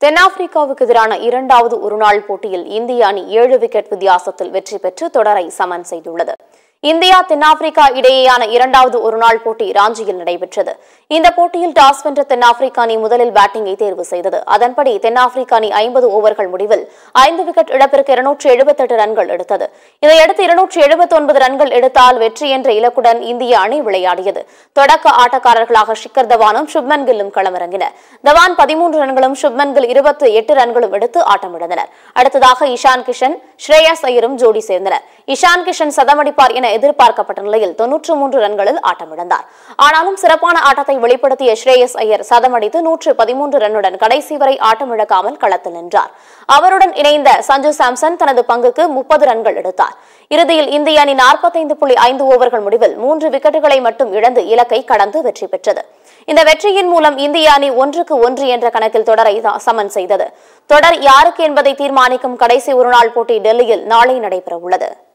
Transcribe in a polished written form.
தென்னாப்பிரிக்காவுக்கு எதிரான இரண்டாவது ஒருநாள் போட்டியில் இந்திய அணி 7 விக்கெட் வித்தியாசத்தில் வெற்றி பெற்று தொடரை சமன் செய்துள்ளது. இந்தியா தென்னாப்பிரிக்கா இடையேயான இரண்டாவது ஒருநாள் போட்டி ராஞ்சியில் நடைபெற்றது. இந்த போட்டியில் டாஸ் வென்ற தென்னாப்பிரிக்க அணி முதலில் பேட்டிங்கை தேர்வு செய்தது. அதன்படி தென்னாப்பிரிக்க அணி 50 ஓவர்கள் முடிவில் 5 விக்கெட் இழப்பிற்கு 278 ரன்கள் எடுத்தது. இதையடுத்து 279 ரன்கள் எடுத்தால் வெற்றி என்ற இலக்குடன் இந்திய அணி விளையாடியது. தொடக்க ஆட்டக்காரர்களாக ஷிக்கர் தவானும் சுப்மன் கில்லும் களமிறங்கினர். தவான் 13 ரன்களும் சுப்மன் கில் 28 ரன்களும் எடுத்து ஆட்டமிழந்தனர். அடுத்ததாக இஷான் கிஷன், ஸ்ரேயஸ் ஐயரும் ஜோடி சேர்ந்தனர். இஷான் கிஷன் சதமடிப்பார் என எதிர்பார்க்கப்பட்ட நிலையில் 93 ரன்களில் ஆட்டமிழந்தார். ஆனாலும் சிறப்பான ஆட்டத்தை வெளிப்படுத்திய ஸ்ரேயஸ் ஐயர் சதமடித்து 113 ரன்னுடன் கடைசி வரை ஆட்டமிழக்காமல் களத்தில் நின்றார். அவருடன் இணைந்த சஞ்சு சாம்சன் தனது பங்குக்கு 30 ரன்கள் எடுத்தார். இறுதியில் இந்திய அணி 45.5 ஓவர்கள் முடிவில் 3 விக்கெட்டுகளை மட்டும் இழந்து இலக்கை கடந்து வெற்றி பெற்றது. இந்த வெற்றியின் மூலம் இந்திய அணி 1-1 என்ற கணக்கில் தொடரை சமன் செய்தது. தொடர் யாருக்கு என்பதை தீர்மானிக்கும் கடைசி ஒருநாள் போட்டி டெல்லியில் நாளை நடைபெற உள்ளது.